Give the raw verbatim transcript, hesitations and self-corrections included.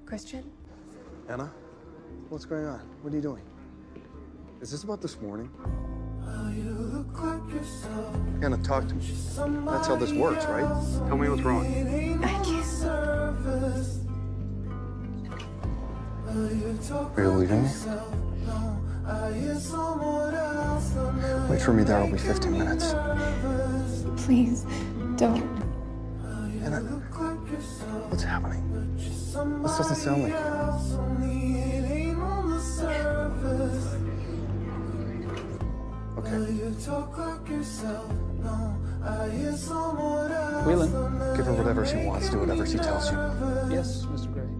Christian? Anna? What's going on? What are you doing? Is this about this morning? Anna, talk to me. That's how this works, right? Tell me what's wrong. I can't. Are you leaving me? Wait for me there, it'll be fifteen minutes. Please, don't. Anna, what's happening? This doesn't sound like Okay. Whelan. Give her whatever she wants, do whatever she tells you. Yes, Mister Gray.